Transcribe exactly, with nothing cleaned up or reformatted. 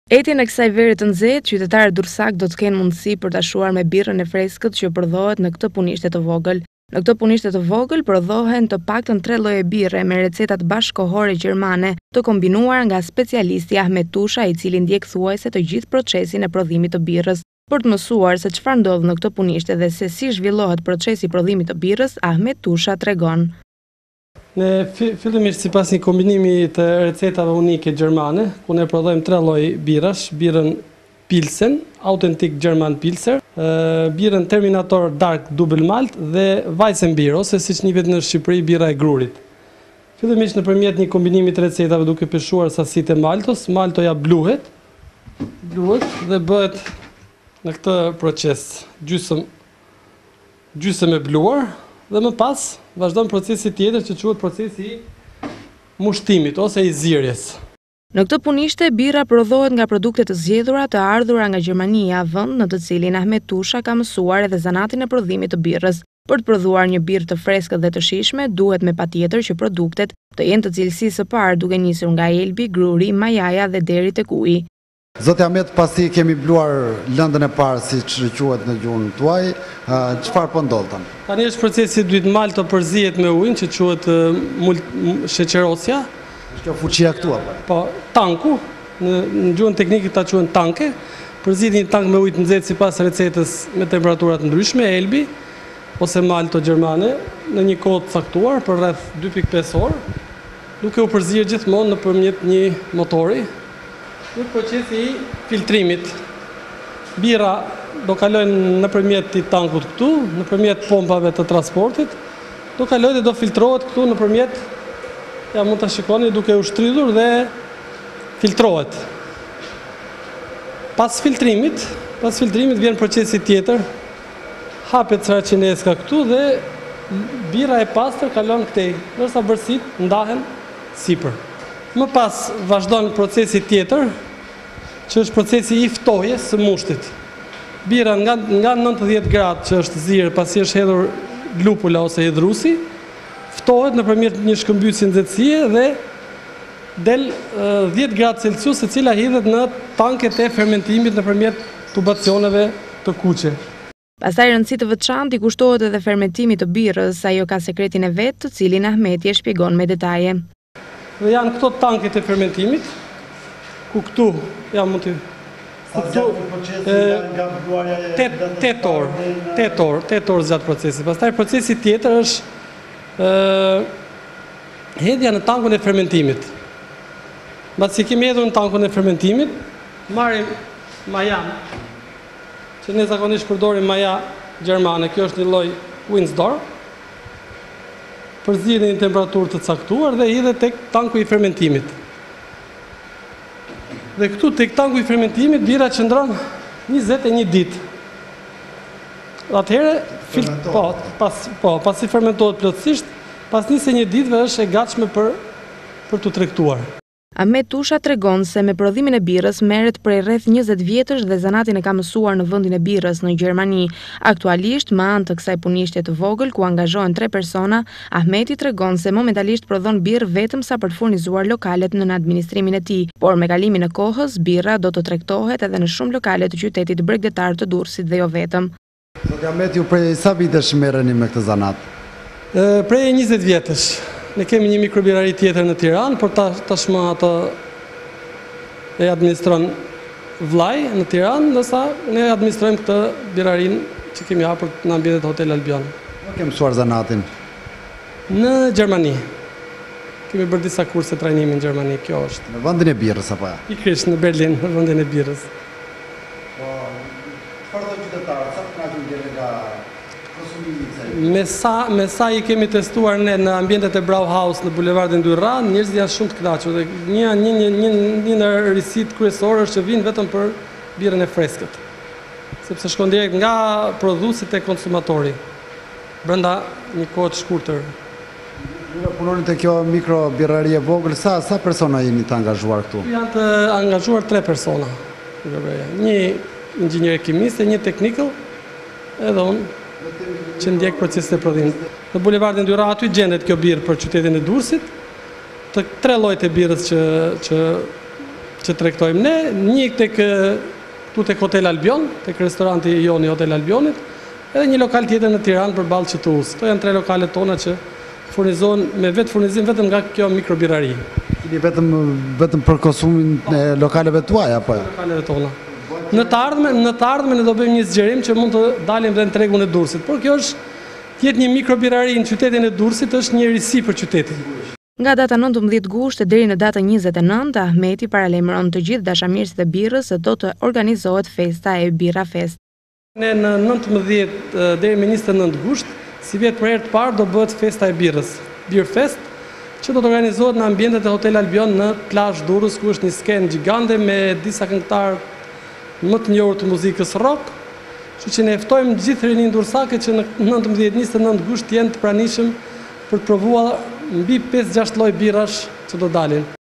Etjen e kësaj vere të nxehtë, qytetarët Durrësak do të kenë mundësi për ta shuar me birrën e freskët që prodhohet në këtë punishte të vogël. Në këtë punishte të vogël prodhohen të paktën tre lloje birre me recetat bashkëkohore gjermane, të kombinuar nga specialisti Ahmet Tusha, i cili ndjek thuajse të gjithë procesin e prodhimit të birrës. Për të mësuar se çfarë ndodh në këtë punishte dhe se si zhvillohet procesi i prodhimit të birrës, Ahmet Tusha tregon. Ne fillimisht sipas një kombinimi të recetave unike gjermane, ku ne prodhojmë tre lloj birrash, birrën Pilsen, Authentic German Pilser, birrën Terminator Dark Double Malt dhe Weissenbier, ose siç njihet në Shqipëri birra e grurit. Fillimisht nëpërmjet një kombinimi të recetave duke peshuar sasitë e maltos, maltoja bluhet, bluhet dhe bëhet në këtë proces gjysmë gjysmë e bluar. Dhe më pas vazhdon procesi tjetër që quhet procesi i mushtimit ose i zirjes. Në këtë punishte birra prodhohet nga produkte të zgjedhura të ardhura nga Gjermania, vend në të cilin Ahmet Tusha ka mësuar edhe zanatin e prodhimit të birrës. Për të prodhuar një birrë të freskët dhe të shijshme, duhet me patjetër që produktet të jenë të cilësisë së parë, duke nisur nga elbi, gruri, majaja dhe deri tek uji. Zoti Ahmet, pasi kemi bluar lëndën e parë, siç quhet në gjuhën tuaj, çfarë po ndodh tani? Tani është procesi i dytë, malto përzihet me ujin që quhet sheqerosja. Është kjo fuqia këtu apo? Po, tanku, në, në gjuhën teknike ta quhen tanke. Përzihet një tank me ujë të nxehtë sipas recetës me temperatura të ndryshme, elbi ose malto gjermane, në një kohë të caktuar për rreth dy pikë pesë orë, duke u përzierë gjithmonë nëpërmjet një motori. Në procesi i filtrimit, birra do kalojnë nëpërmjet këtij tankut këtu, nëpërmjet pompave të transportit, do kalojë dhe do filtrohet këtu nëpërmjet, ja mund ta shikoni duke u shtrydhur dhe filtrohet. Pas filtrimit, pas filtrimit vjen procesi tjetër, hapet saracineska këtu dhe birra e pastër kalon këtej, ndërsa bërësit ndahen sipër. Më pas vazhdon procesi tjetër, që është procesi i ftohjes së mushtit. Birra nga, nga nëntëdhjetë gradë që është zirë pasi është hedhur lupula ose hedhrusi, ftohet nëpërmjet një shkëmbysi nxehtësie dhe del dhjetë gradë Celsius, e cila hidhet në tanket e fermentimit nëpërmjet tubacioneve të kuqe. Pastaj rëndësi të veçantë i kushtohet edhe fermentimit të birrës, ajo ka sekretin e vet, të cilin Ahmeti e shpjegon me detaje. Dhe janë këto tanket e fermentimit, ku këtu ja mund të Këtu tetë orë, tetë orë, tetë orë gjatë procesit. Pastaj procesi tjetër është ë hedhja në tankun e fermentimit. Mbasi kemi hedhur në tankun e fermentimit, marrim majan, që ne zakonisht përdorim maja gjermane, kjo është një lloj Windsor, përzihet në një temperaturë të caktuar dhe hidhet tek tanku i fermentimit. Dhe këtu tek tanku i fermentimit birra qëndron njëzet e një ditë. Atëherë, po, pas, po, pasi fermentohet plotësisht, pas njëzet e një ditëve është e gatshme për, për të tregtuar. Ahmet Tusha tregon se me prodhimin e birrës merret prej rreth njëzet vjetësh dhe zanatin e ka mësuar në vendin e birrës në Gjermani. Aktualisht, me anë të kësaj punishte të vogël ku angazhohen tre persona, Ahmeti tregon se momentalisht prodhon birrë vetëm sa për të furnizuar lokalet në administrimin e tij, por me kalimin e kohës birra do të tregtohet edhe në shumë lokale të qytetit bregdetar të Durrësit dhe jo vetëm. Zoti Ahmet, ju prej sa vitesh merreni me këtë zanat? E, prej njëzet vjetësh. Ne kemi një mikrobirari tjetër në Tiranë, por tashmë ato e administron vllai në Tiranë, ndërsa ne administrojmë këtë birarin që kemi hapur në ambientet Hotel Albion. Ku ke mësuar zanatin? Në Gjermani. Kemi bërë disa kurse trajnimi në Gjermani, kjo është. Në vendin e birrës apo ja? Pikërisht në Berlin, në vendin e birrës. Po, çfarë do qytetarët, sa të kënaqur jeni nga konsumimi i kësaj? Me sa, me sa i kemi testuar ne në ambientet e Brauhaus në bulevardin Dyrra, njerëzit janë shumë të kënaqur dhe një një një një një në risit kryesore është që vinë vetëm për birrën e freskët. Sepse shkon direkt nga prodhuesit e konsumatori brenda një kohë të shkurtër. Ju punoni te kjo mikrobirrari e vogël, sa sa persona jeni të angazhuar këtu? Janë të angazhuar tre persona. Një inxhinier kimist, një technical, edhe unë që ndjek procesin e prodhimit. Në bulevardin Dyrra aty gjendet kjo birrë për qytetin e Durrësit, të tre llojet e birrës që që që tregtojmë ne, një tek këtu tek Hotel Albion, tek restoranti Joni Hotel Albionit, edhe një lokal tjetër në Tiranë përballë Q T U-s. Këto janë tre lokalet tona që furnizohen me vetë furnizim vetëm nga kjo mikrobirari. Keni vetëm vetëm për konsumin e lokaleve tuaja apo? Lokaleve tona. Në të ardhmen, në të ardhmen ne do bëjmë një zgjerim që mund të dalim dhe në tregun e Durrësit. Por kjo është jetë një mikrobirari në qytetin e Durrësit është një risi për qytetin. Nga data nëntëmbëdhjetë gusht deri në datën njëzet e nëntë, Ahmeti paralajmëron të gjithë dashamirësit e birrës se do të organizohet festa e Birra Fest. Ne në nëntëmbëdhjetë deri me njëzet e nëntë gusht, si vjet për herë të parë do bëhet festa e birrës, Beer Fest, që do të organizohet në ambientet e Hotel Albion në plazh Durrës, ku është një skenë gjigande me disa këngëtarë më të njohur të muzikës rock. Kështu që ne ftojmë gjithë rinin durrësake që në nëntëmbëdhjetë njëzet e nëntë gusht jenë të pranishëm për të provuar mbi pesë gjashtë lloj birrash që do dalin.